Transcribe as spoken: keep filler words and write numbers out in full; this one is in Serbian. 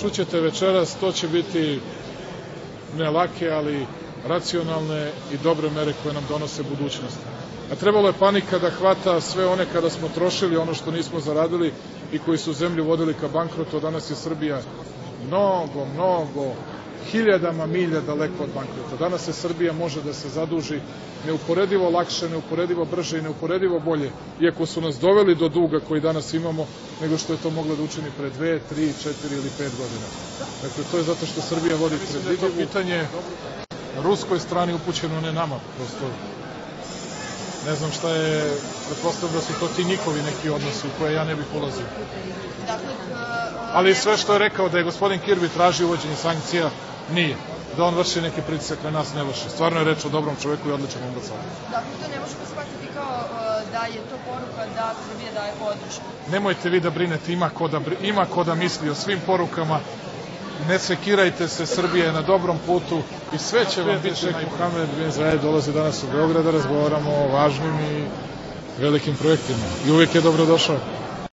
Čućete večeras, to će biti ne lake, ali racionalne i dobre mere koje nam donose budućnost. A trebalo je panika da hvata sve one kada smo trošili ono što nismo zaradili i koji su zemlju vodili ka bankrotu. Danas je Srbija mnogo, mnogo, hiljadama milja daleko od bankrota. Danas se Srbija može da se zaduži neuporedivo lakše, neuporedivo brže i neuporedivo bolje, iako su nas doveli do duga koji danas imamo, nego što je to moglo da učini pre dve, tri, četiri ili pet godina. Dakle, to je zato što Srbija vodi predvidivu. To pitanje ruskoj strani upućeno, ne nama, prosto. Ne znam šta je, pretpostavljam da su to ti njihovi neki odnosi u koje ja ne bih ulazio. Ali sve što je rekao da je gospodin Kirby traži uvođenje sankcija, nije. Da on vrši neki pritisak na nas, ne vrši. Stvarno je reč o dobrom čoveku i odličnom ambasadoru. Dakle, to ne možemo shvatiti kao da je to poruka da Srbija daje podršku. Nemojte vi da brinete, ima ko da, ima ko da misli o svim porukama. Ne sekirajte se, Srbija je na dobrom putu i sve će vam biti najbolje. Mohamed bin Zayed dolazi danas u Beograd da razgovaramo o važnim i velikim projektima. I uvijek je dobrodošao.